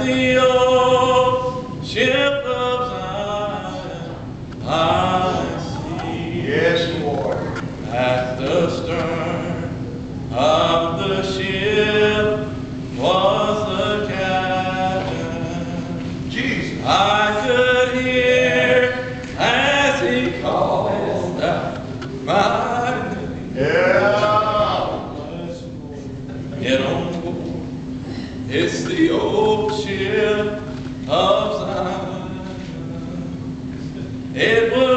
the old ship of Zion I see. Yes, Lord. At the stern of the ship was the captain. Jesus. I could hear as he called out my name. Yeah. Get on board. It's the old ship of Zion. It was